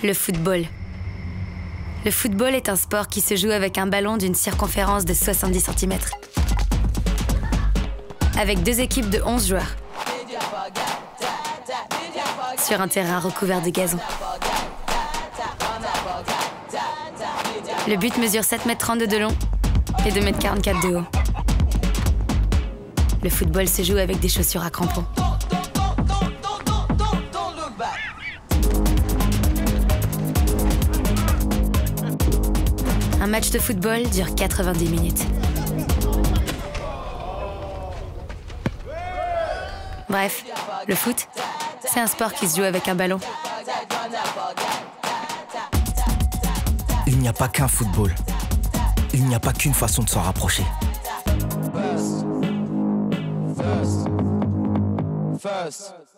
Le football. Le football est un sport qui se joue avec un ballon d'une circonférence de 70 cm. Avec deux équipes de 11 joueurs. Sur un terrain recouvert de gazon. Le but mesure 7,32 m de long et 2,44 m de haut. Le football se joue avec des chaussures à crampons. Un match de football dure 90 minutes. Bref, le foot, c'est un sport qui se joue avec un ballon. Il n'y a pas qu'un football. Il n'y a pas qu'une façon de s'en rapprocher. First.